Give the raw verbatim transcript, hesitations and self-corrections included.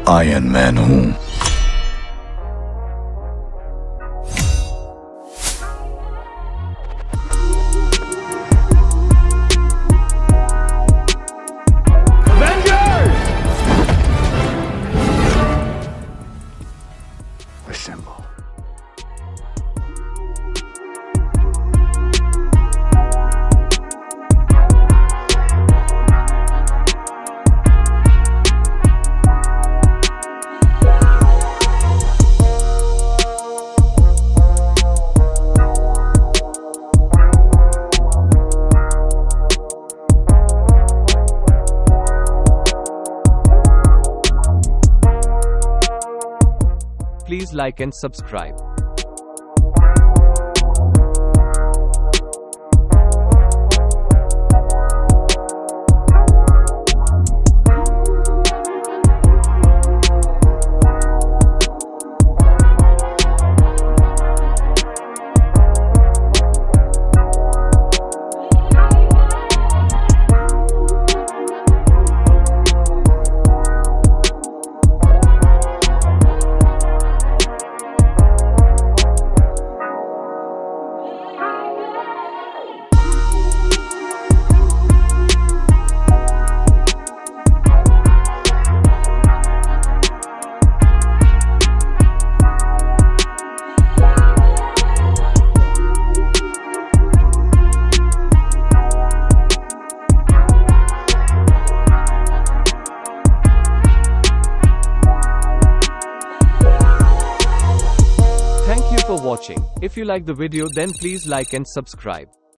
Iron Man हूं। Avengers! Assemble. Please like and subscribe. Thank you for watching. If you like the video, then please like and subscribe.